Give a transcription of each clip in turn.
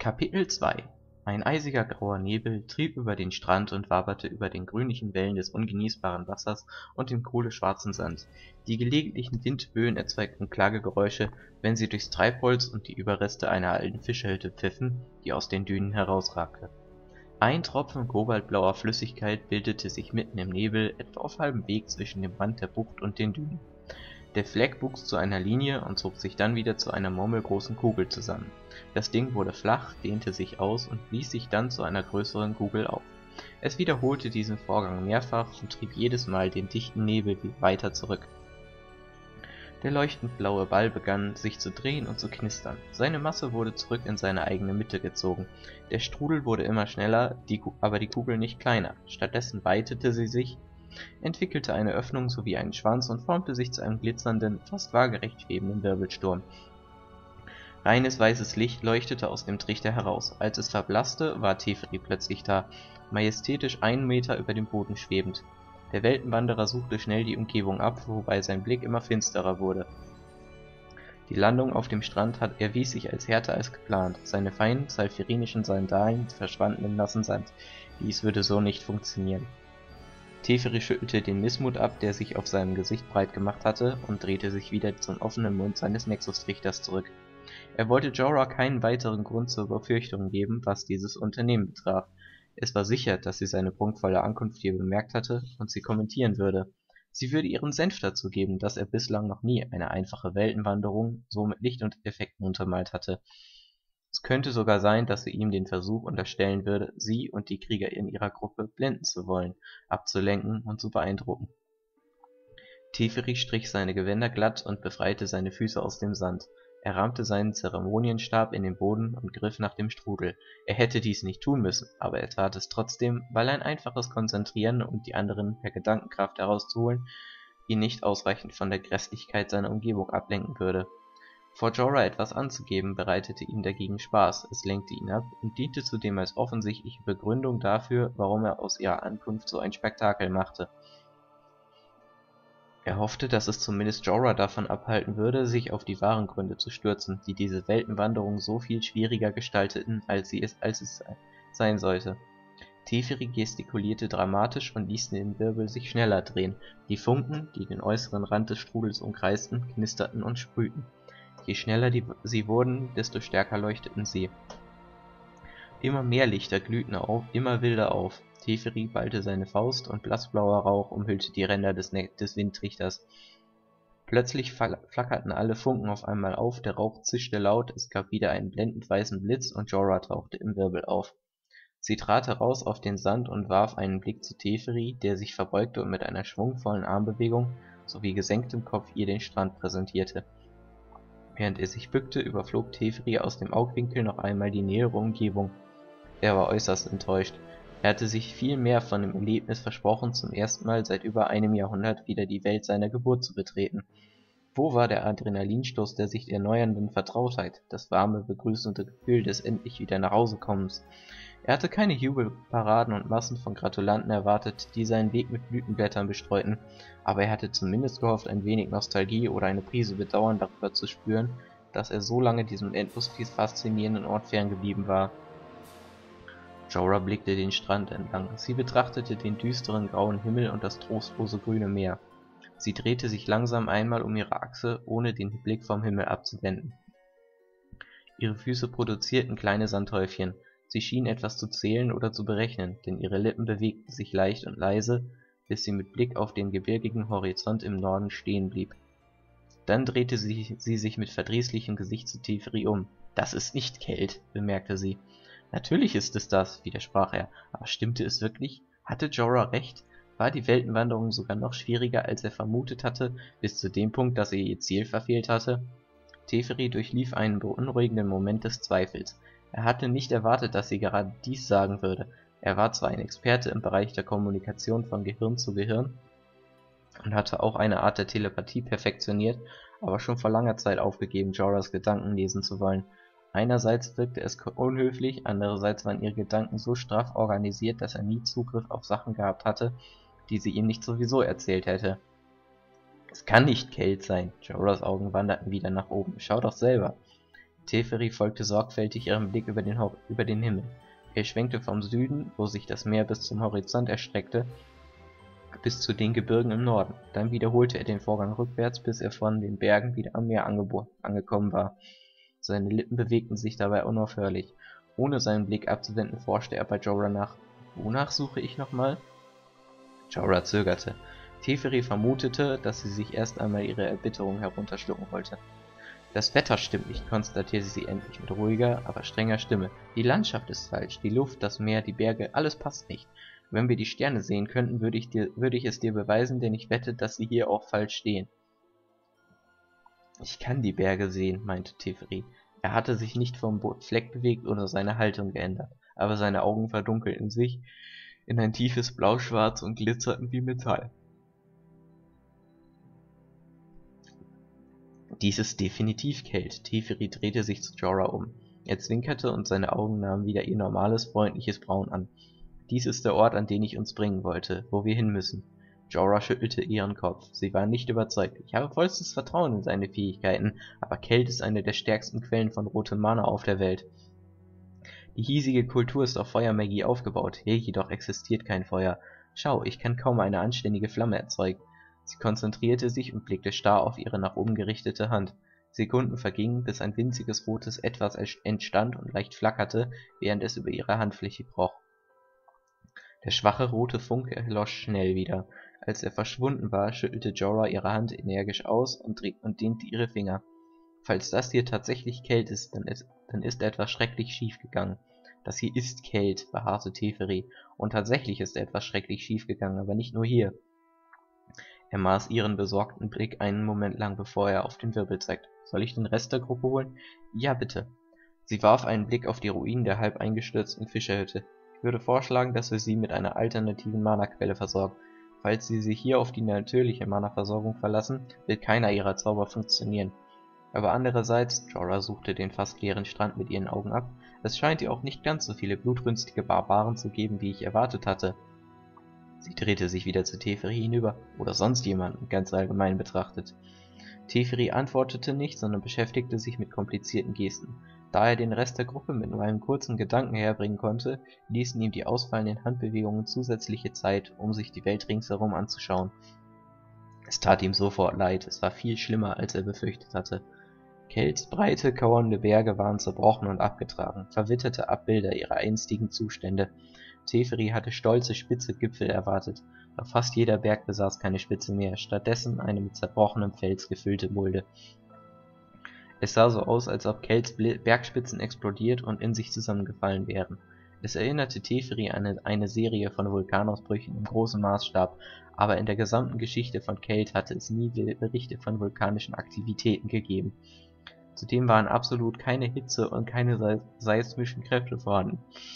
Kapitel 2 Ein eisiger grauer Nebel trieb über den Strand und waberte über den grünlichen Wellen des ungenießbaren Wassers und den kohleschwarzen Sand. Die gelegentlichen Windböen erzeugten Klagegeräusche, wenn sie durchs Treibholz und die Überreste einer alten Fischhütte pfiffen, die aus den Dünen herausragte. Ein Tropfen kobaltblauer Flüssigkeit bildete sich mitten im Nebel, etwa auf halbem Weg zwischen dem Rand der Bucht und den Dünen. Der Fleck wuchs zu einer Linie und zog sich dann wieder zu einer murmelgroßen Kugel zusammen. Das Ding wurde flach, dehnte sich aus und blies sich dann zu einer größeren Kugel auf. Es wiederholte diesen Vorgang mehrfach und trieb jedes Mal den dichten Nebel weiter zurück. Der leuchtend blaue Ball begann, sich zu drehen und zu knistern. Seine Masse wurde zurück in seine eigene Mitte gezogen. Der Strudel wurde immer schneller, aber die Kugel nicht kleiner. Stattdessen weitete sie sich, entwickelte eine Öffnung sowie einen Schwanz und formte sich zu einem glitzernden, fast waagerecht schwebenden Wirbelsturm. Reines weißes Licht leuchtete aus dem Trichter heraus. Als es verblasste, war Teferi plötzlich da, majestätisch 1 Meter über dem Boden schwebend. Der Weltenwanderer suchte schnell die Umgebung ab, wobei sein Blick immer finsterer wurde. Die Landung auf dem Strand erwies sich als härter als geplant. Seine feinen salfirinischen Sandalen verschwanden im nassen Sand. Dies würde so nicht funktionieren. Teferi schüttelte den Missmut ab, der sich auf seinem Gesicht breit gemacht hatte, und drehte sich wieder zum offenen Mund seines Nexus-Trichters zurück. Er wollte Jorah keinen weiteren Grund zur Befürchtung geben, was dieses Unternehmen betraf. Es war sicher, dass sie seine prunkvolle Ankunft hier bemerkt hatte und sie kommentieren würde. Sie würde ihren Senf dazu geben, dass er bislang noch nie eine einfache Weltenwanderung so mit Licht und Effekten untermalt hatte. Es könnte sogar sein, dass sie ihm den Versuch unterstellen würde, sie und die Krieger in ihrer Gruppe blenden zu wollen, abzulenken und zu beeindrucken. Teferi strich seine Gewänder glatt und befreite seine Füße aus dem Sand. Er rammte seinen Zeremonienstab in den Boden und griff nach dem Strudel. Er hätte dies nicht tun müssen, aber er tat es trotzdem, weil ein einfaches Konzentrieren und die anderen per Gedankenkraft herauszuholen, ihn nicht ausreichend von der Grässlichkeit seiner Umgebung ablenken würde. Vor Jorah etwas anzugeben, bereitete ihm dagegen Spaß, es lenkte ihn ab und diente zudem als offensichtliche Begründung dafür, warum er aus ihrer Ankunft so ein Spektakel machte. Er hoffte, dass es zumindest Jorah davon abhalten würde, sich auf die wahren Gründe zu stürzen, die diese Weltenwanderung so viel schwieriger gestalteten, als es sein sollte. Teferi gestikulierte dramatisch und ließ den Wirbel sich schneller drehen. Die Funken, die den äußeren Rand des Strudels umkreisten, knisterten und sprühten. Je schneller sie wurden, desto stärker leuchteten sie. Immer mehr Lichter glühten auf, immer wilder auf. Teferi ballte seine Faust und blassblauer Rauch umhüllte die Ränder des Windtrichters. Plötzlich flackerten alle Funken auf einmal auf, der Rauch zischte laut, es gab wieder einen blendend weißen Blitz und Jorah tauchte im Wirbel auf. Sie trat heraus auf den Sand und warf einen Blick zu Teferi, der sich verbeugte und mit einer schwungvollen Armbewegung sowie gesenktem Kopf ihr den Strand präsentierte. Während er sich bückte, überflog Teferi aus dem Augwinkel noch einmal die nähere Umgebung. Er war äußerst enttäuscht. Er hatte sich viel mehr von dem Erlebnis versprochen, zum ersten Mal seit über einem Jahrhundert wieder die Welt seiner Geburt zu betreten. Wo war der Adrenalinstoß der sich erneuernden Vertrautheit, das warme, begrüßende Gefühl des endlich wieder nach Hause kommens? Er hatte keine Jubelparaden und Massen von Gratulanten erwartet, die seinen Weg mit Blütenblättern bestreuten, aber er hatte zumindest gehofft, ein wenig Nostalgie oder eine Prise Bedauern darüber zu spüren, dass er so lange diesem endlos faszinierenden Ort ferngeblieben war. Jorah blickte den Strand entlang. Sie betrachtete den düsteren grauen Himmel und das trostlose grüne Meer. Sie drehte sich langsam einmal um ihre Achse, ohne den Blick vom Himmel abzuwenden. Ihre Füße produzierten kleine Sandhäufchen. Sie schien etwas zu zählen oder zu berechnen, denn ihre Lippen bewegten sich leicht und leise, bis sie mit Blick auf den gebirgigen Horizont im Norden stehen blieb. Dann drehte sie sich mit verdrießlichem Gesicht zu Teferi um. »Das ist nicht Kelt«, bemerkte sie. »Natürlich ist es das«, widersprach er, aber stimmte es wirklich? Hatte Jorah recht? War die Weltenwanderung sogar noch schwieriger, als er vermutet hatte, bis zu dem Punkt, dass er ihr Ziel verfehlt hatte? Teferi durchlief einen beunruhigenden Moment des Zweifels. Er hatte nicht erwartet, dass sie gerade dies sagen würde. Er war zwar ein Experte im Bereich der Kommunikation von Gehirn zu Gehirn und hatte auch eine Art der Telepathie perfektioniert, aber schon vor langer Zeit aufgegeben, Jorahs Gedanken lesen zu wollen. Einerseits wirkte es unhöflich, andererseits waren ihre Gedanken so straff organisiert, dass er nie Zugriff auf Sachen gehabt hatte, die sie ihm nicht sowieso erzählt hätte. »Es kann nicht Kelt sein«, Jorahs Augen wanderten wieder nach oben. »Schau doch selber.« Teferi folgte sorgfältig ihrem Blick über den Himmel. Er schwenkte vom Süden, wo sich das Meer bis zum Horizont erstreckte, bis zu den Gebirgen im Norden. Dann wiederholte er den Vorgang rückwärts, bis er von den Bergen wieder am Meer angekommen war. Seine Lippen bewegten sich dabei unaufhörlich. Ohne seinen Blick abzuwenden, forschte er bei Jorah nach. »Wonach suche ich nochmal?« Jorah zögerte. Teferi vermutete, dass sie sich erst einmal ihre Erbitterung herunterschlucken wollte. »Das Wetter stimmt nicht«, konstatierte sie endlich mit ruhiger, aber strenger Stimme. »Die Landschaft ist falsch, die Luft, das Meer, die Berge, alles passt nicht. Wenn wir die Sterne sehen könnten, würde ich es dir beweisen, denn ich wette, dass sie hier auch falsch stehen.« »Ich kann die Berge sehen«, meinte Teferi. Er hatte sich nicht vom Fleck bewegt oder seine Haltung geändert, aber seine Augen verdunkelten sich in ein tiefes Blauschwarz und glitzerten wie Metall. »Dies ist definitiv Kelt.« Teferi drehte sich zu Jorah um. Er zwinkerte und seine Augen nahmen wieder ihr normales, freundliches Braun an. »Dies ist der Ort, an den ich uns bringen wollte, wo wir hin müssen.« Jorah schüttelte ihren Kopf. Sie war nicht überzeugt. »Ich habe vollstes Vertrauen in seine Fähigkeiten, aber Kelt ist eine der stärksten Quellen von rotem Mana auf der Welt. Die hiesige Kultur ist auf Feuermagie aufgebaut, hier jedoch existiert kein Feuer. Schau, ich kann kaum eine anständige Flamme erzeugen.« Sie konzentrierte sich und blickte starr auf ihre nach oben gerichtete Hand. Sekunden vergingen, bis ein winziges rotes Etwas entstand und leicht flackerte, während es über ihre Handfläche kroch. Der schwache rote Funke erlosch schnell wieder. Als er verschwunden war, schüttelte Jorah ihre Hand energisch aus und dehnte ihre Finger. »Falls das hier tatsächlich Kelt ist, dann ist etwas schrecklich schiefgegangen.« »Das hier ist Kelt«, beharrte Teferi. »Und tatsächlich ist etwas schrecklich schiefgegangen, aber nicht nur hier.« Er maß ihren besorgten Blick einen Moment lang, bevor er auf den Wirbel zeigte. »Soll ich den Rest der Gruppe holen?« »Ja, bitte.« Sie warf einen Blick auf die Ruinen der halb eingestürzten Fischerhütte. »Ich würde vorschlagen, dass wir sie mit einer alternativen Mana-Quelle versorgen. Falls sie sich hier auf die natürliche Mana-Versorgung verlassen, wird keiner ihrer Zauber funktionieren. Aber andererseits«, Jorah suchte den fast leeren Strand mit ihren Augen ab, »es scheint hier auch nicht ganz so viele blutrünstige Barbaren zu geben, wie ich erwartet hatte.« Sie drehte sich wieder zu Teferi hinüber. »Oder sonst jemanden, ganz allgemein betrachtet.« Teferi antwortete nicht, sondern beschäftigte sich mit komplizierten Gesten. Da er den Rest der Gruppe mit nur einem kurzen Gedanken herbringen konnte, ließen ihm die ausfallenden Handbewegungen zusätzliche Zeit, um sich die Welt ringsherum anzuschauen. Es tat ihm sofort leid, es war viel schlimmer, als er befürchtet hatte. Kelts breite, kauernde Berge waren zerbrochen und abgetragen, verwitterte Abbilder ihrer einstigen Zustände. Teferi hatte stolze, spitze Gipfel erwartet, doch fast jeder Berg besaß keine Spitze mehr, stattdessen eine mit zerbrochenem Fels gefüllte Mulde. Es sah so aus, als ob Kelts Bergspitzen explodiert und in sich zusammengefallen wären. Es erinnerte Teferi an eine Serie von Vulkanausbrüchen im großen Maßstab, aber in der gesamten Geschichte von Kelt hatte es nie Berichte von vulkanischen Aktivitäten gegeben. Zudem waren absolut keine Hitze und keine seismischen Kräfte vorhanden.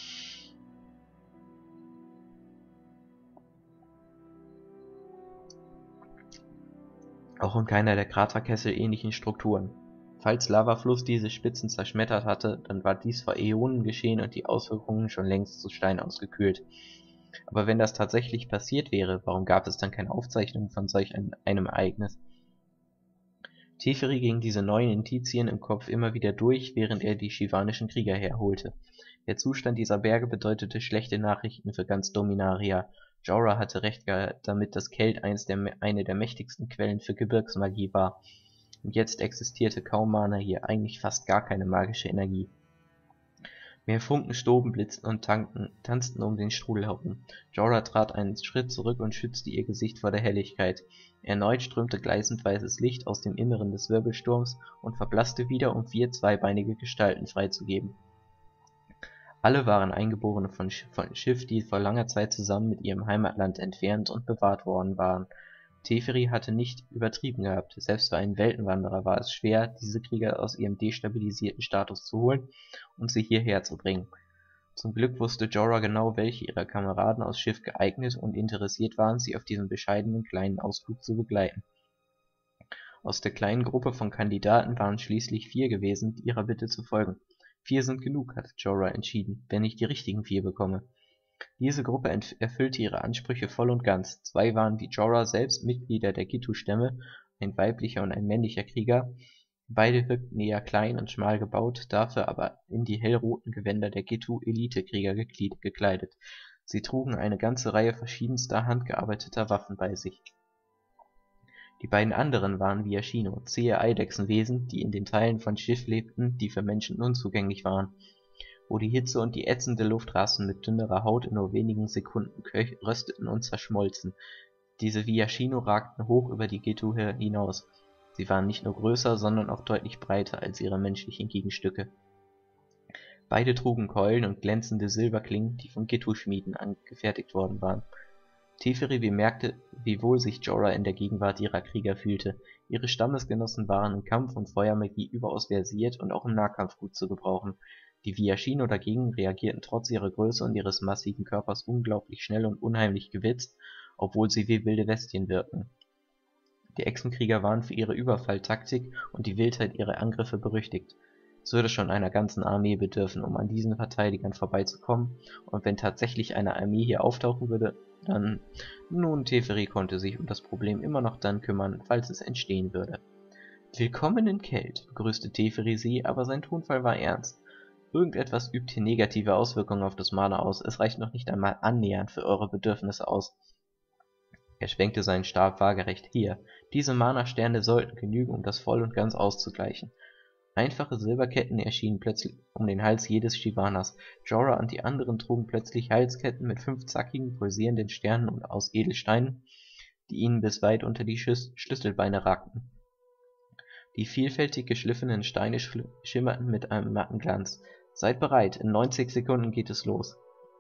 Auch in keiner der Kraterkessel ähnlichen Strukturen. Falls Lavafluss diese Spitzen zerschmettert hatte, dann war dies vor Äonen geschehen und die Auswirkungen schon längst zu Stein ausgekühlt. Aber wenn das tatsächlich passiert wäre, warum gab es dann keine Aufzeichnungen von solch einem Ereignis? Teferi ging diese neuen Indizien im Kopf immer wieder durch, während er die shivanischen Krieger herholte. Der Zustand dieser Berge bedeutete schlechte Nachrichten für ganz Dominaria. Jorah hatte recht damit, dass Kelt eine der mächtigsten Quellen für Gebirgsmagie war. Und jetzt existierte kaum Mana hier, eigentlich fast gar keine magische Energie. Mehr Funken stoben, blitzten und tanzten um den Strudel herum. Jorah trat einen Schritt zurück und schützte ihr Gesicht vor der Helligkeit. Erneut strömte gleißend weißes Licht aus dem Inneren des Wirbelsturms und verblasste wieder, um 4 zweibeinige Gestalten freizugeben. Alle waren Eingeborene von Schiff, die vor langer Zeit zusammen mit ihrem Heimatland entfernt und bewahrt worden waren. Teferi hatte nicht übertrieben gehabt. Selbst für einen Weltenwanderer war es schwer, diese Krieger aus ihrem destabilisierten Status zu holen und sie hierher zu bringen. Zum Glück wusste Jorah genau, welche ihrer Kameraden aus Schiff geeignet und interessiert waren, sie auf diesem bescheidenen kleinen Ausflug zu begleiten. Aus der kleinen Gruppe von Kandidaten waren schließlich 4 gewesen, ihrer Bitte zu folgen. 4 sind genug, hatte Jorah entschieden, wenn ich die richtigen 4 bekomme. Diese Gruppe erfüllte ihre Ansprüche voll und ganz. 2 waren wie Jorah selbst Mitglieder der Gitu-Stämme, ein weiblicher und ein männlicher Krieger, Beide wirkten eher klein und schmal gebaut, dafür aber in die hellroten Gewänder der Ghetto-Elite-Krieger gekleidet. Sie trugen eine ganze Reihe verschiedenster handgearbeiteter Waffen bei sich. Die beiden anderen waren Viashino, zähe Eidechsenwesen, die in den Teilen von Schiff lebten, die für Menschen unzugänglich waren, wo die Hitze und die ätzende Luft rasten mit dünnerer Haut in nur wenigen Sekunden rösteten und zerschmolzen. Diese Viashino ragten hoch über die Ghetto hinaus. Sie waren nicht nur größer, sondern auch deutlich breiter als ihre menschlichen Gegenstücke. Beide trugen Keulen und glänzende Silberklingen, die von Ghetto-Schmieden angefertigt worden waren. Teferi bemerkte, wie wohl sich Jorah in der Gegenwart ihrer Krieger fühlte. Ihre Stammesgenossen waren in Kampf und Feuermagie überaus versiert und auch im Nahkampf gut zu gebrauchen. Die Viashino dagegen reagierten trotz ihrer Größe und ihres massiven Körpers unglaublich schnell und unheimlich gewitzt, obwohl sie wie wilde Bestien wirkten. Die Echsenkrieger waren für ihre Überfalltaktik und die Wildheit ihrer Angriffe berüchtigt. Es würde schon einer ganzen Armee bedürfen, um an diesen Verteidigern vorbeizukommen, und wenn tatsächlich eine Armee hier auftauchen würde, dann... Nun, Teferi konnte sich um das Problem immer noch dann kümmern, falls es entstehen würde. »Willkommen in Kelt«, begrüßte Teferi sie, aber sein Tonfall war ernst. »Irgendetwas übt hier negative Auswirkungen auf das Mana aus, es reicht noch nicht einmal annähernd für eure Bedürfnisse aus.« Er schwenkte seinen Stab waagerecht. »Hier, diese Mana-Sterne sollten genügen, um das voll und ganz auszugleichen.« Einfache Silberketten erschienen plötzlich um den Hals jedes Shivanas. Jorah und die anderen trugen plötzlich Halsketten mit 5 zackigen, pulsierenden Sternen aus Edelsteinen, die ihnen bis weit unter die Schlüsselbeine ragten. Die vielfältig geschliffenen Steine schimmerten mit einem matten Glanz. »Seid bereit, in 90 Sekunden geht es los.«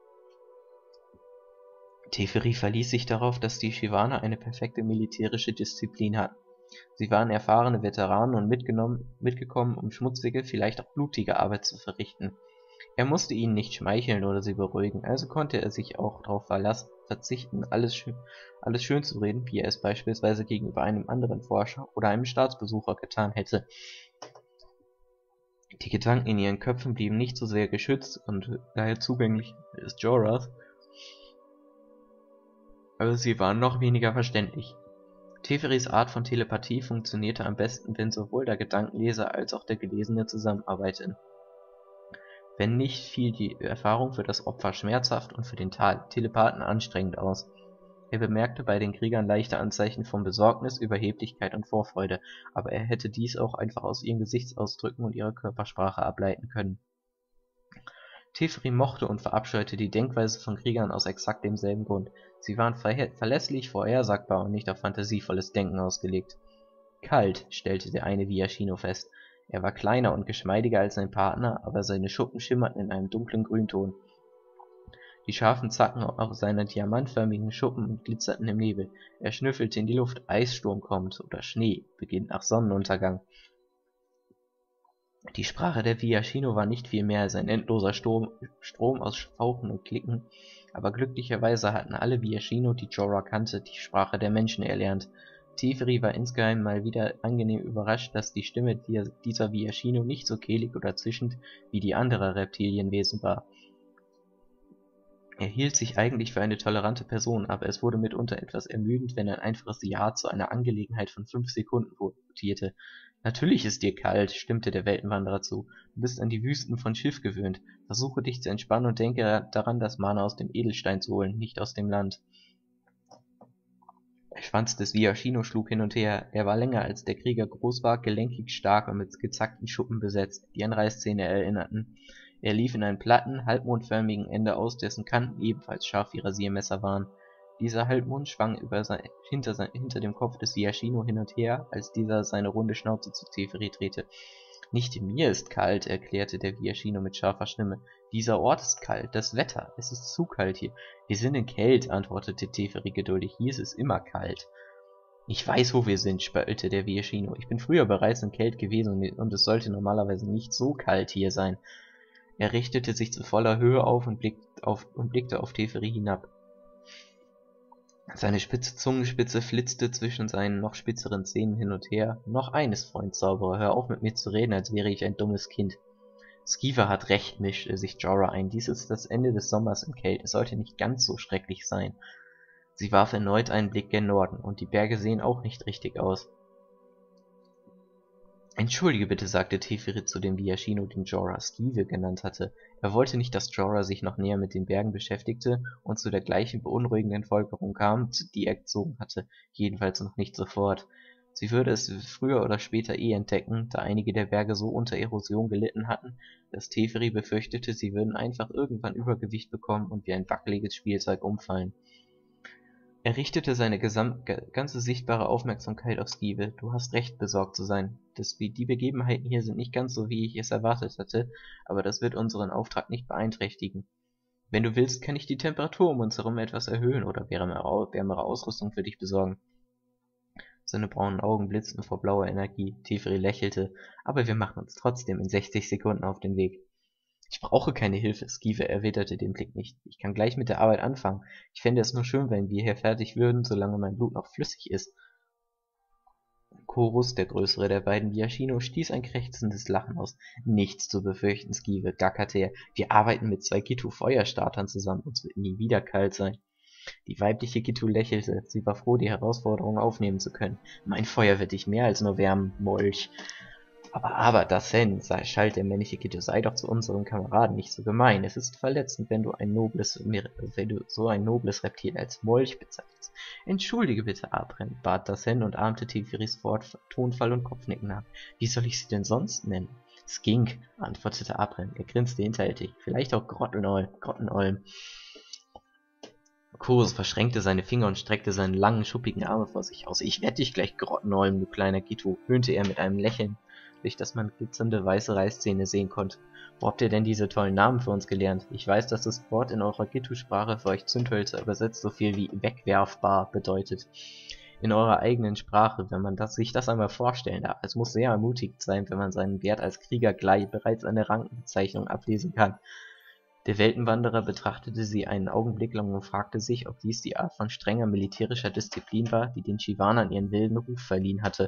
Teferi verließ sich darauf, dass die Shivana eine perfekte militärische Disziplin hatten. Sie waren erfahrene Veteranen und mitgekommen, um schmutzige, vielleicht auch blutige Arbeit zu verrichten. Er musste ihnen nicht schmeicheln oder sie beruhigen, also konnte er sich auch darauf verzichten, alles schön zu reden, wie er es beispielsweise gegenüber einem anderen Forscher oder einem Staatsbesucher getan hätte. Die Gedanken in ihren Köpfen blieben nicht so sehr geschützt und daher zugänglich des Jorahs, aber sie waren noch weniger verständlich. Teferis Art von Telepathie funktionierte am besten, wenn sowohl der Gedankenleser als auch der Gelesene zusammenarbeiteten. Wenn nicht, fiel die Erfahrung für das Opfer schmerzhaft und für den Telepathen anstrengend aus. Er bemerkte bei den Kriegern leichte Anzeichen von Besorgnis, Überheblichkeit und Vorfreude, aber er hätte dies auch einfach aus ihren Gesichtsausdrücken und ihrer Körpersprache ableiten können. Teferi mochte und verabscheute die Denkweise von Kriegern aus exakt demselben Grund. Sie waren verlässlich, vorhersagbar und nicht auf fantasievolles Denken ausgelegt. Kalt, stellte der eine Viashino fest. Er war kleiner und geschmeidiger als sein Partner, aber seine Schuppen schimmerten in einem dunklen Grünton. Die scharfen Zacken auf seiner diamantförmigen Schuppen glitzerten im Nebel. Er schnüffelte in die Luft. Eissturm kommt oder Schnee beginnt nach Sonnenuntergang. Die Sprache der Viashino war nicht viel mehr als ein endloser Strom aus Fauchen und Klicken, aber glücklicherweise hatten alle Viashino, die Jorah kannte, die Sprache der Menschen erlernt. Teferi war insgeheim mal wieder angenehm überrascht, dass die Stimme dieser Viashino nicht so kehlig oder zischend wie die anderer Reptilienwesen war. Er hielt sich eigentlich für eine tolerante Person, aber es wurde mitunter etwas ermüdend, wenn ein einfaches Ja zu einer Angelegenheit von 5 Sekunden votierte. »Natürlich ist dir kalt«, stimmte der Weltenwanderer zu. »Du bist an die Wüsten von Schiff gewöhnt. Versuche dich zu entspannen und denke daran, das Mana aus dem Edelstein zu holen, nicht aus dem Land.« Der Schwanz des Viashino schlug hin und her. Er war länger als der Krieger groß war, gelenkig, stark und mit gezackten Schuppen besetzt, die an Reißzähne erinnerten. Er lief in einem platten, halbmondförmigen Ende aus, dessen Kanten ebenfalls scharf wie Rasiermesser waren. Dieser Halbmond schwang hinter dem Kopf des Viashino hin und her, als dieser seine runde Schnauze zu Teferi drehte. »Nicht mir ist kalt«, erklärte der Viashino mit scharfer Stimme. »Dieser Ort ist kalt, das Wetter, es ist zu kalt hier.« »Wir sind in Kelt«, antwortete Teferi geduldig. »Hier ist es immer kalt.« »Ich weiß, wo wir sind«, spöttelte der Viashino. »Ich bin früher bereits in Kelt gewesen und es sollte normalerweise nicht so kalt hier sein.« Er richtete sich zu voller Höhe auf und blickte auf Teferi hinab. Seine spitze Zungenspitze flitzte zwischen seinen noch spitzeren Zähnen hin und her. »Noch eines, Freund Zauberer, hör auf mit mir zu reden, als wäre ich ein dummes Kind.« »Skiva hat recht«, mischte sich Jorah ein. »Dies ist das Ende des Sommers in Kelt. Es sollte nicht ganz so schrecklich sein.« Sie warf erneut einen Blick gen Norden, und die Berge sehen auch nicht richtig aus. Entschuldige bitte, sagte Teferi zu dem Viashino, den Jorah Skive genannt hatte. Er wollte nicht, dass Jorah sich noch näher mit den Bergen beschäftigte und zu der gleichen beunruhigenden Folgerung kam, die er gezogen hatte, jedenfalls noch nicht sofort. Sie würde es früher oder später entdecken, da einige der Berge so unter Erosion gelitten hatten, dass Teferi befürchtete, sie würden einfach irgendwann Übergewicht bekommen und wie ein wackeliges Spielzeug umfallen. Er richtete seine ganze sichtbare Aufmerksamkeit auf Skive. »Du hast recht, besorgt zu sein. Die Begebenheiten hier sind nicht ganz so, wie ich es erwartet hatte, aber das wird unseren Auftrag nicht beeinträchtigen. Wenn du willst, kann ich die Temperatur um uns herum etwas erhöhen oder wärmere Ausrüstung für dich besorgen.« Seine braunen Augen blitzten vor blauer Energie. Teferi lächelte. »Aber wir machen uns trotzdem in 60 Sekunden auf den Weg.« »Ich brauche keine Hilfe«, Skive erwiderte den Blick nicht. »Ich kann gleich mit der Arbeit anfangen. Ich fände es nur schön, wenn wir hier fertig würden, solange mein Blut noch flüssig ist.« Corus, der größere der beiden Viashino, stieß ein krächzendes Lachen aus. »Nichts zu befürchten, Skive«, gackerte er. »Wir arbeiten mit 2 Gitu-Feuerstartern zusammen. Uns wird nie wieder kalt sein.« Die weibliche Gitu lächelte. Sie war froh, die Herausforderung aufnehmen zu können. »Mein Feuer wird dich mehr als nur wärmen, Molch.« »Aber, Dasein«, schalt der männliche Gitu, »sei doch zu unseren Kameraden nicht so gemein. Es ist verletzend, wenn du so ein nobles Reptil als Molch bezeichnest.« »Entschuldige bitte, Abren«, bat Dasein und ahmte Teferis Tonfall und Kopfnicken nach. »Wie soll ich sie denn sonst nennen?« »Skink«, antwortete Abren. Er grinste hinterhältig. »Vielleicht auch Grottenolm.« Corus verschränkte seine Finger und streckte seine langen, schuppigen Arme vor sich aus. »Ich werd dich gleich Grottenolm, du kleiner Gitu«, höhnte er mit einem Lächeln, durch das man glitzernde weiße Reißzähne sehen konnte. »Wo habt ihr denn diese tollen Namen für uns gelernt? Ich weiß, dass das Wort in eurer Gitu-Sprache für euch Zündhölzer übersetzt so viel wie wegwerfbar bedeutet. In eurer eigenen Sprache, wenn man sich das einmal vorstellen darf. Es muss sehr ermutigend sein, wenn man seinen Wert als Krieger gleich bereits an der Rankenbezeichnung ablesen kann.« Der Weltenwanderer betrachtete sie einen Augenblick lang und fragte sich, ob dies die Art von strenger militärischer Disziplin war, die den Shivanern ihren wilden Ruf verliehen hatte.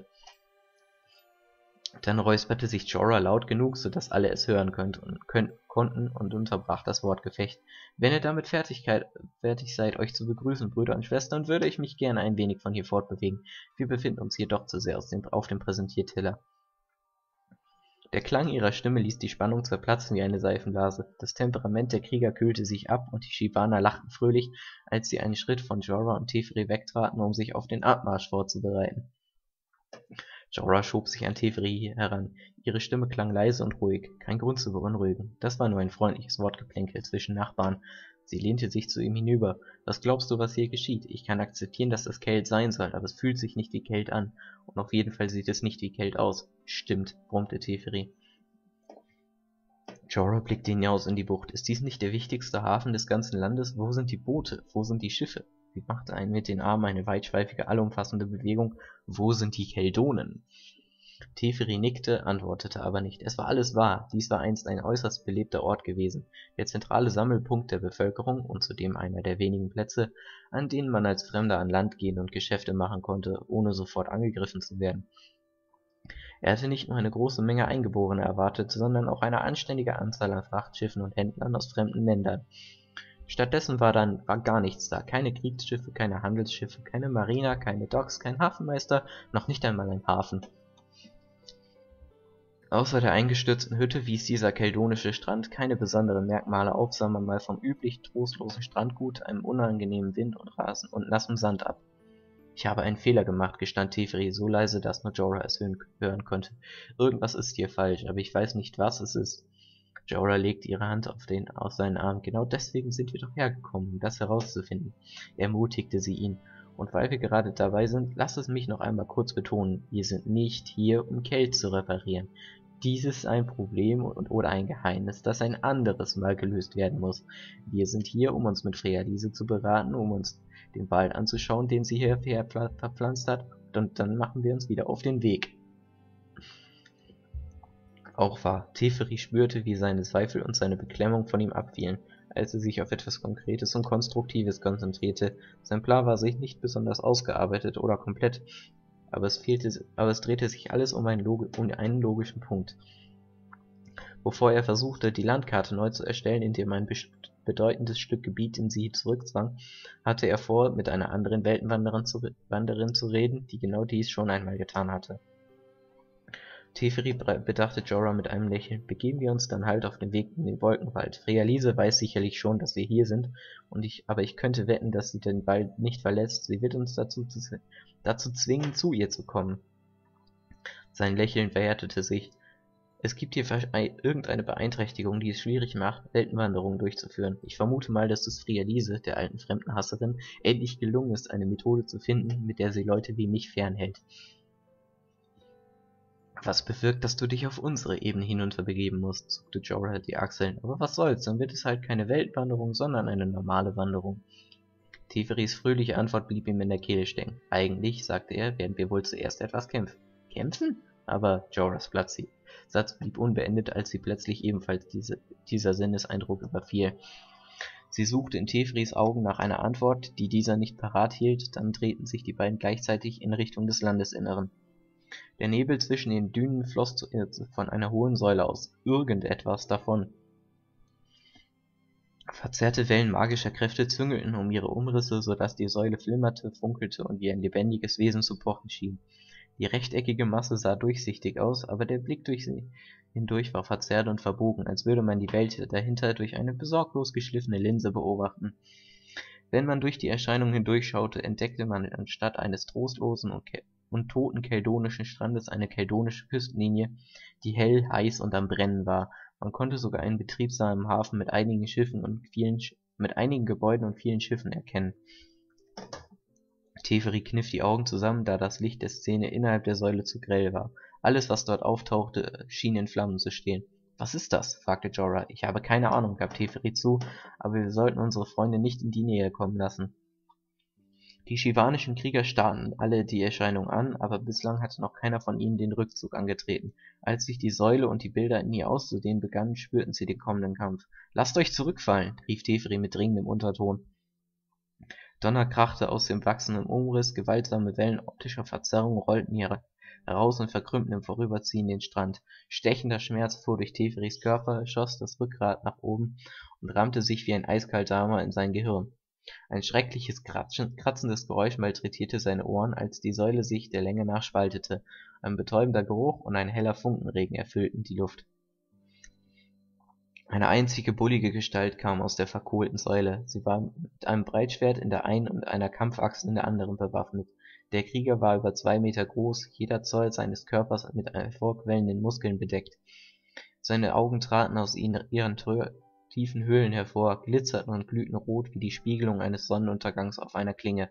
Dann räusperte sich Jorah laut genug, so dass alle es hören konnten und unterbrach das Wortgefecht. »Wenn ihr damit fertig seid, euch zu begrüßen, Brüder und Schwestern, würde ich mich gerne ein wenig von hier fortbewegen. Wir befinden uns hier doch zu sehr auf dem Präsentierteller.« Der Klang ihrer Stimme ließ die Spannung zerplatzen wie eine Seifenblase. Das Temperament der Krieger kühlte sich ab und die Shivaner lachten fröhlich, als sie einen Schritt von Jorah und Teferi wegtraten, um sich auf den Abmarsch vorzubereiten. Jorah schob sich an Teferi heran. Ihre Stimme klang leise und ruhig. Kein Grund zu beunruhigen. Das war nur ein freundliches Wortgeplänkel zwischen Nachbarn. Sie lehnte sich zu ihm hinüber. »Was glaubst du, was hier geschieht? Ich kann akzeptieren, dass das Kelt sein soll, aber es fühlt sich nicht wie Kelt an. Und auf jeden Fall sieht es nicht wie Kelt aus.« »Stimmt«, brummte Teferi. Jorah blickte hinaus in die Bucht. »Ist dies nicht der wichtigste Hafen des ganzen Landes? Wo sind die Boote? Wo sind die Schiffe?« Sie machte mit den Armen eine weitschweifige, allumfassende Bewegung. »Wo sind die Keldonen?« Teferi nickte, antwortete aber nicht. Es war alles wahr. Dies war einst ein äußerst belebter Ort gewesen, der zentrale Sammelpunkt der Bevölkerung und zudem einer der wenigen Plätze, an denen man als Fremder an Land gehen und Geschäfte machen konnte, ohne sofort angegriffen zu werden. Er hatte nicht nur eine große Menge Eingeborene erwartet, sondern auch eine anständige Anzahl an Frachtschiffen und Händlern aus fremden Ländern. Stattdessen war gar nichts da. Keine Kriegsschiffe, keine Handelsschiffe, keine Mariner, keine Docks, kein Hafenmeister, noch nicht einmal ein Hafen. Außer der eingestürzten Hütte wies dieser keldonische Strand keine besonderen Merkmale auf, sagen wir mal vom üblich trostlosen Strandgut, einem unangenehmen Wind und Rasen und nassem Sand ab. »Ich habe einen Fehler gemacht«, gestand Teferi so leise, dass nur Jorah es hören konnte. »Irgendwas ist hier falsch, aber ich weiß nicht, was es ist.« Jorah legte ihre Hand auf seinen Arm. »Genau deswegen sind wir doch hergekommen, um das herauszufinden«, ermutigte sie ihn. »Und weil wir gerade dabei sind, lass es mich noch einmal kurz betonen, wir sind nicht hier, um Kelt zu reparieren. Dies ist ein Problem oder ein Geheimnis, das ein anderes Mal gelöst werden muss. Wir sind hier, um uns mit Frealise zu beraten, um uns den Wald anzuschauen, den sie hierher verpflanzt hat, und dann machen wir uns wieder auf den Weg.« Auch wahr. Teferi spürte, wie seine Zweifel und seine Beklemmung von ihm abfielen, als er sich auf etwas Konkretes und Konstruktives konzentrierte. Sein Plan war sich nicht besonders ausgearbeitet oder komplett, aber es drehte sich alles um einen logischen Punkt. Bevor er versuchte, die Landkarte neu zu erstellen, indem er ein bedeutendes Stück Gebiet in sie zurückzwang, hatte er vor, mit einer anderen Weltenwanderin zu reden, die genau dies schon einmal getan hatte. Teferi bedachte Jorah mit einem Lächeln. Begeben wir uns dann halt auf den Weg in den Wolkenwald. Freya-Lise weiß sicherlich schon, dass wir hier sind, aber ich könnte wetten, dass sie den Wald nicht verlässt. Sie wird uns dazu zwingen, zu ihr zu kommen. Sein Lächeln verhärtete sich. Es gibt hier irgendeine Beeinträchtigung, die es schwierig macht, Weltenwanderungen durchzuführen. Ich vermute mal, dass es Freya-Lise, der alten Fremdenhasserin, endlich gelungen ist, eine Methode zu finden, mit der sie Leute wie mich fernhält. Was bewirkt, dass du dich auf unsere Ebene hinunterbegeben musst, zuckte Jorah die Achseln. Aber was soll's, dann wird es halt keine Weltwanderung, sondern eine normale Wanderung. Teferis fröhliche Antwort blieb ihm in der Kehle stecken. Eigentlich, sagte er, werden wir wohl zuerst etwas kämpfen. Kämpfen? Aber Jorahs Satz blieb unbeendet, als sie plötzlich ebenfalls dieser Sinneseindruck überfiel. Sie suchte in Teferis Augen nach einer Antwort, die dieser nicht parat hielt, dann drehten sich die beiden gleichzeitig in Richtung des Landesinneren. Der Nebel zwischen den Dünen floss von einer hohen Säule aus irgendetwas davon. Verzerrte Wellen magischer Kräfte züngelten um ihre Umrisse, so dass die Säule flimmerte, funkelte und wie ein lebendiges Wesen zu pochen schien. Die rechteckige Masse sah durchsichtig aus, aber der Blick durch sie hindurch war verzerrt und verbogen, als würde man die Welt dahinter durch eine besorglos geschliffene Linse beobachten. Wenn man durch die Erscheinung hindurchschaute, entdeckte man anstatt eines trostlosen und toten keldonischen Strandes eine keldonische Küstenlinie, die hell, heiß und am Brennen war. Man konnte sogar einen betriebsamen Hafen mit einigen Gebäuden und vielen Schiffen erkennen. Teferi kniff die Augen zusammen, da das Licht der Szene innerhalb der Säule zu grell war. Alles, was dort auftauchte, schien in Flammen zu stehen. »Was ist das?« fragte Jorah. »Ich habe keine Ahnung«, gab Teferi zu, »aber wir sollten unsere Freunde nicht in die Nähe kommen lassen.« Die shivanischen Krieger starrten alle die Erscheinung an, aber bislang hatte noch keiner von ihnen den Rückzug angetreten. Als sich die Säule und die Bilder in ihr auszudehnen begannen, spürten sie den kommenden Kampf. »Lasst euch zurückfallen«, rief Teferi mit dringendem Unterton. Donner krachte aus dem wachsenden Umriss, gewaltsame Wellen optischer Verzerrung rollten heraus und verkrümmten im Vorüberziehen den Strand. Stechender Schmerz fuhr durch Teferis Körper, schoss das Rückgrat nach oben und rammte sich wie ein eiskalter Hammer in sein Gehirn. Ein schreckliches, kratzendes Geräusch malträtierte seine Ohren, als die Säule sich der Länge nach spaltete. Ein betäubender Geruch und ein heller Funkenregen erfüllten die Luft. Eine einzige bullige Gestalt kam aus der verkohlten Säule. Sie war mit einem Breitschwert in der einen und einer Kampfaxt in der anderen bewaffnet. Der Krieger war über 2 Meter groß, jeder Zoll seines Körpers mit hervorquellenden Muskeln bedeckt. Seine Augen traten aus ihren tiefen Höhlen hervor, glitzerten und glühten rot wie die Spiegelung eines Sonnenuntergangs auf einer Klinge.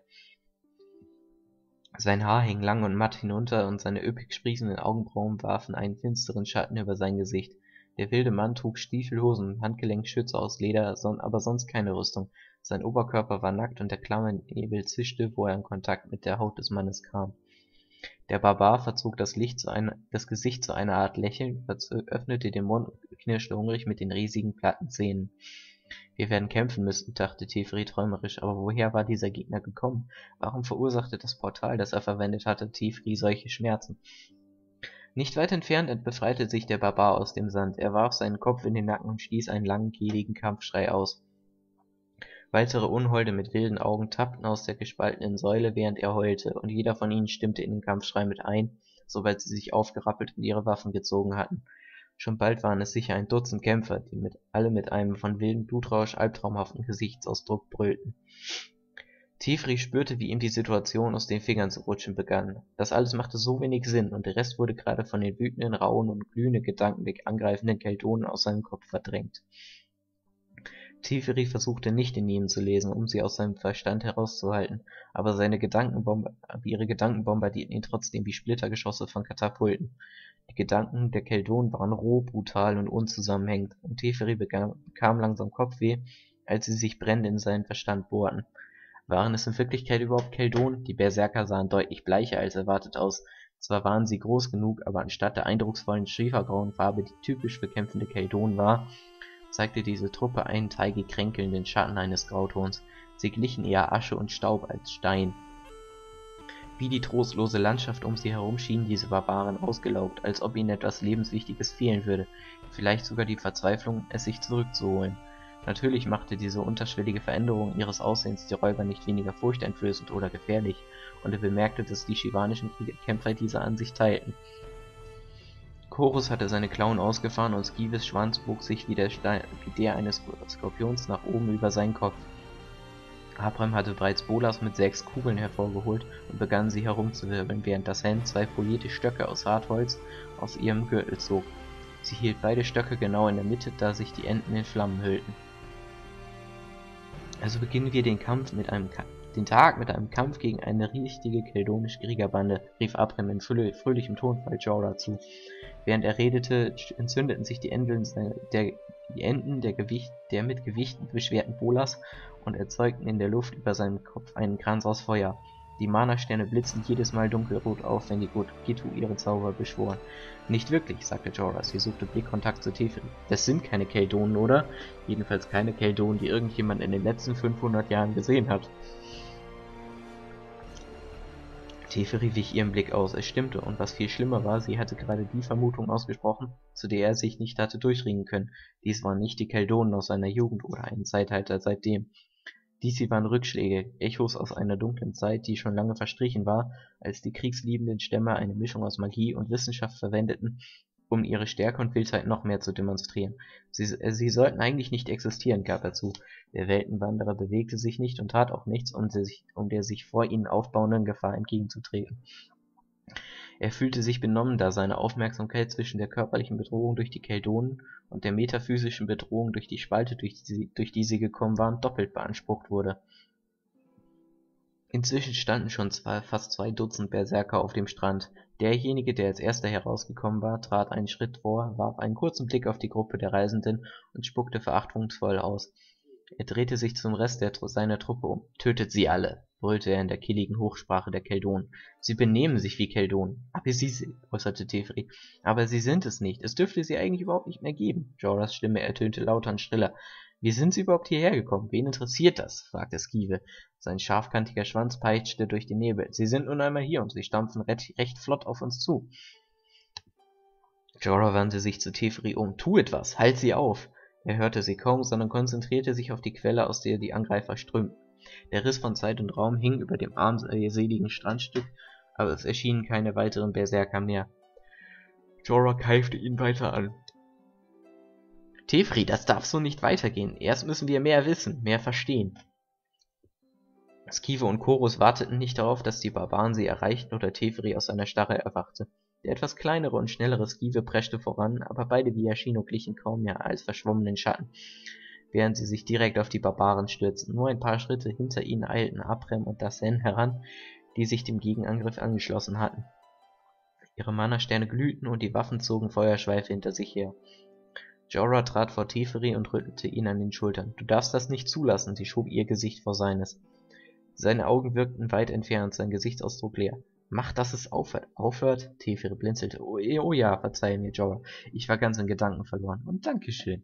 Sein Haar hing lang und matt hinunter, und seine üppig sprießenden Augenbrauen warfen einen finsteren Schatten über sein Gesicht. Der wilde Mann trug Stiefelhosen und Handgelenkschützer aus Leder, aber sonst keine Rüstung. Sein Oberkörper war nackt und der klamme Nebel zischte, wo er in Kontakt mit der Haut des Mannes kam. Der Barbar verzog das Gesicht zu einer Art Lächeln, öffnete den Mund und knirschte hungrig mit den riesigen platten Zähnen. »Wir werden kämpfen müssen«, dachte Teferi träumerisch, aber woher war dieser Gegner gekommen? Warum verursachte das Portal, das er verwendet hatte, Teferi solche Schmerzen? Nicht weit entfernt befreite sich der Barbar aus dem Sand. Er warf seinen Kopf in den Nacken und stieß einen langen, kehligen Kampfschrei aus. Weitere Unholde mit wilden Augen tappten aus der gespaltenen Säule, während er heulte, und jeder von ihnen stimmte in den Kampfschrei mit ein, sobald sie sich aufgerappelt und ihre Waffen gezogen hatten. Schon bald waren es sicher ein Dutzend Kämpfer, die alle mit einem von wildem Blutrausch albtraumhaften Gesichtsausdruck brüllten. Teferi spürte, wie ihm die Situation aus den Fingern zu rutschen begann. Das alles machte so wenig Sinn, und der Rest wurde gerade von den wütenden, rauen und glühenden Gedanken der angreifenden Keltonen aus seinem Kopf verdrängt. Teferi versuchte nicht in ihnen zu lesen, um sie aus seinem Verstand herauszuhalten, aber ihre Gedanken bombardierten ihn trotzdem wie Splittergeschosse von Katapulten. Die Gedanken der Keltonen waren roh, brutal und unzusammenhängend, und Teferi bekam langsam Kopfweh, als sie sich brennend in seinen Verstand bohrten. Waren es in Wirklichkeit überhaupt Keldonen? Die Berserker sahen deutlich bleicher als erwartet aus. Zwar waren sie groß genug, aber anstatt der eindrucksvollen schiefergrauen Farbe, die typisch für kämpfende Keldonen war, zeigte diese Truppe einen teigig kränkelnden Schatten eines Grautons. Sie glichen eher Asche und Staub als Stein. Wie die trostlose Landschaft um sie herum schienen diese Barbaren ausgelaugt, als ob ihnen etwas Lebenswichtiges fehlen würde, vielleicht sogar die Verzweiflung, es sich zurückzuholen. Natürlich machte diese unterschwellige Veränderung ihres Aussehens die Räuber nicht weniger furchteinflößend oder gefährlich, und er bemerkte, dass die shivanischen Kämpfer diese Ansicht teilten. Chorus hatte seine Klauen ausgefahren und Skives Schwanz bog sich wie der eines Skorpions nach oben über seinen Kopf. Abraham hatte bereits Bolas mit 6 Kugeln hervorgeholt und begann sie herumzuwirbeln, während das Hen 2 polierte Stöcke aus Hartholz aus ihrem Gürtel zog. Sie hielt beide Stöcke genau in der Mitte, da sich die Enden in Flammen hüllten. Also beginnen wir den Tag mit einem Kampf gegen eine richtige keldonische Kriegerbande, rief Abraham in fröhlichem Tonfall Jorah zu. Während er redete, entzündeten sich die Enden der mit Gewichten beschwerten Bolas und erzeugten in der Luft über seinem Kopf einen Kranz aus Feuer. Die Mana-Sterne blitzten jedes Mal dunkelrot auf, wenn die Gitu ihre Zauber beschworen. Nicht wirklich, sagte Jorah. Sie suchte Blickkontakt zu Teferi. Das sind keine Keldonen, oder? Jedenfalls keine Keldonen, die irgendjemand in den letzten 500 Jahren gesehen hat. Teferi wich ihrem Blick aus. Es stimmte, und was viel schlimmer war, sie hatte gerade die Vermutung ausgesprochen, zu der er sich nicht hatte durchringen können. Dies waren nicht die Keldonen aus seiner Jugend oder ein Zeitalter seitdem. Dies waren Rückschläge, Echos aus einer dunklen Zeit, die schon lange verstrichen war, als die kriegsliebenden Stämme eine Mischung aus Magie und Wissenschaft verwendeten, um ihre Stärke und Wildheit noch mehr zu demonstrieren. Sie sollten eigentlich nicht existieren, gab er zu. Der Weltenwanderer bewegte sich nicht und tat auch nichts, um der sich vor ihnen aufbauenden Gefahr entgegenzutreten. Er fühlte sich benommen, da seine Aufmerksamkeit zwischen der körperlichen Bedrohung durch die Keldonen und der metaphysischen Bedrohung durch die Spalte, durch die sie gekommen waren, doppelt beansprucht wurde. Inzwischen standen schon fast 2 Dutzend Berserker auf dem Strand. Derjenige, der als erster herausgekommen war, trat einen Schritt vor, warf einen kurzen Blick auf die Gruppe der Reisenden und spuckte verachtungsvoll aus. Er drehte sich zum Rest seiner Truppe um. »Tötet sie alle«, brüllte er in der kehligen Hochsprache der Keldonen. »Sie benehmen sich wie Keldonen.« äußerte Teferi. »Aber sie sind es nicht. Es dürfte sie eigentlich überhaupt nicht mehr geben.« Jorahs Stimme ertönte lauter und schriller. »Wie sind sie überhaupt hierher gekommen? Wen interessiert das?« fragte Skive. Sein scharfkantiger Schwanz peitschte durch den Nebel. »Sie sind nun einmal hier und sie stampfen recht flott auf uns zu.« Jorah wandte sich zu Teferi um. »Tu etwas! Halt sie auf!« Er hörte sie kaum, sondern konzentrierte sich auf die Quelle, aus der die Angreifer strömten. Der Riss von Zeit und Raum hing über dem armseligen Strandstück, aber es erschienen keine weiteren Berserker mehr. Jorah keifte ihn weiter an. »Teferi, das darf so nicht weitergehen. Erst müssen wir mehr wissen, mehr verstehen.« Skive und Chorus warteten nicht darauf, dass die Barbaren sie erreichten oder Teferi aus seiner Starre erwachte. Der etwas kleinere und schnellere Skive preschte voran, aber beide Viashino glichen kaum mehr als verschwommenen Schatten, während sie sich direkt auf die Barbaren stürzten. Nur ein paar Schritte hinter ihnen eilten Abrem und Dasen heran, die sich dem Gegenangriff angeschlossen hatten. Ihre Mana-Sterne glühten und die Waffen zogen Feuerschweife hinter sich her. Jorah trat vor Teferi und rüttelte ihn an den Schultern. »Du darfst das nicht zulassen«, sie schob ihr Gesicht vor seines. Seine Augen wirkten weit entfernt, sein Gesichtsausdruck leer. »Mach, dass es aufhört.« »Aufhört?« Teferi blinzelte. »Oh ja, verzeih mir, Jorah. Ich war ganz in Gedanken verloren. Und Dankeschön.«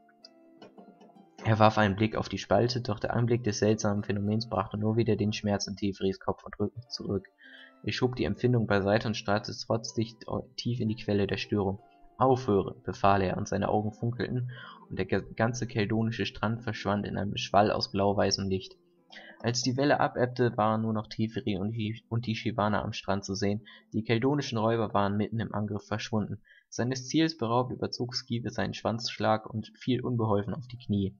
Er warf einen Blick auf die Spalte, doch der Anblick des seltsamen Phänomens brachte nur wieder den Schmerz in Teferis Kopf und Rücken zurück. Er schob die Empfindung beiseite und starrte trotzig tief in die Quelle der Störung. »Aufhöre«, befahl er, und seine Augen funkelten, und der ganze keldonische Strand verschwand in einem Schwall aus blau-weißem Licht. Als die Welle abebbte, waren nur noch Teferi und die Shibana am Strand zu sehen. Die keldonischen Räuber waren mitten im Angriff verschwunden. Seines Ziels beraubt, überzog Skive seinen Schwanzschlag und fiel unbeholfen auf die Knie.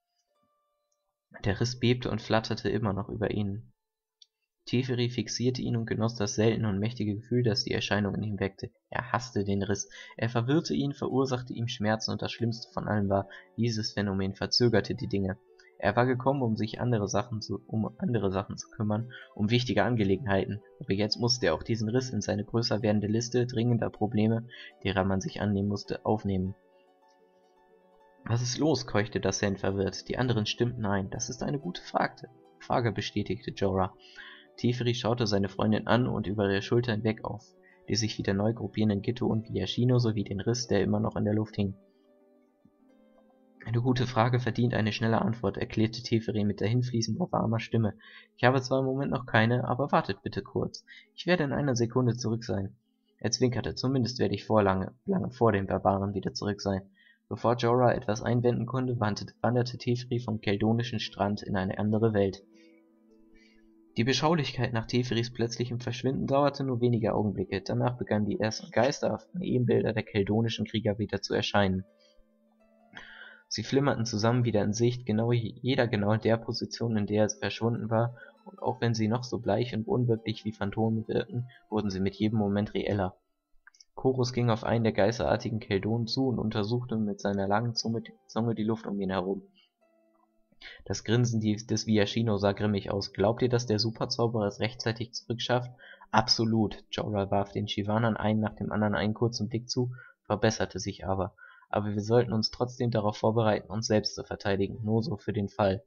Der Riss bebte und flatterte immer noch über ihnen. Teferi fixierte ihn und genoss das seltene und mächtige Gefühl, das die Erscheinung in ihm weckte. Er hasste den Riss. Er verwirrte ihn, verursachte ihm Schmerzen und das Schlimmste von allem war, dieses Phänomen verzögerte die Dinge. Er war gekommen, um sich andere Sachen zu kümmern, um wichtige Angelegenheiten, aber jetzt musste er auch diesen Riss in seine größer werdende Liste dringender Probleme, derer man sich annehmen musste, aufnehmen. »Was ist los?« keuchte Dasen verwirrt. Die anderen stimmten ein. »Das ist eine gute Frage«, bestätigte Jorah. Teferi schaute seine Freundin an und über ihre Schulter hinweg auf die sich wieder neu gruppierenden Gitu und Viashino sowie den Riss, der immer noch in der Luft hing. »Eine gute Frage verdient eine schnelle Antwort«, erklärte Teferi mit dahinfließender, warmer Stimme. »Ich habe zwar im Moment noch keine, aber wartet bitte kurz. Ich werde in einer Sekunde zurück sein.« Er zwinkerte. »Zumindest werde ich lange vor den Barbaren wieder zurück sein.« Bevor Jorah etwas einwenden konnte, wanderte Teferi vom keldonischen Strand in eine andere Welt. Die Beschaulichkeit nach Teferis plötzlichem Verschwinden dauerte nur wenige Augenblicke, danach begannen die ersten geisterhaften Ebenbilder der keldonischen Krieger wieder zu erscheinen. Sie flimmerten zusammen wieder in Sicht, jeder genau in der Position, in der er verschwunden war, und auch wenn sie noch so bleich und unwirklich wie Phantome wirkten, wurden sie mit jedem Moment reeller. Chorus ging auf einen der geisterartigen Keldonen zu und untersuchte mit seiner langen Zunge die Luft um ihn herum. Das Grinsen des Viashino sah grimmig aus. »Glaubt ihr, dass der Superzauberer es rechtzeitig zurückschafft?« »Absolut!« Jorah warf den Shivanern einen nach dem anderen einen kurzen Blick zu, verbesserte sich aber. »Aber wir sollten uns trotzdem darauf vorbereiten, uns selbst zu verteidigen, nur so für den Fall.«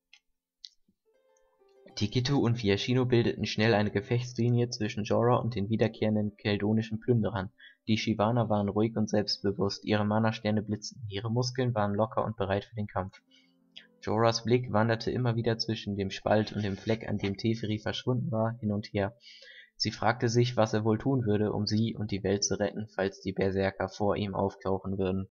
Tikitu und Viashino bildeten schnell eine Gefechtslinie zwischen Jorah und den wiederkehrenden keldonischen Plünderern. Die Shivaner waren ruhig und selbstbewusst, ihre Mana-Sterne blitzten, ihre Muskeln waren locker und bereit für den Kampf. Jorahs Blick wanderte immer wieder zwischen dem Spalt und dem Fleck, an dem Teferi verschwunden war, hin und her. Sie fragte sich, was er wohl tun würde, um sie und die Welt zu retten, falls die Berserker vor ihm auftauchen würden.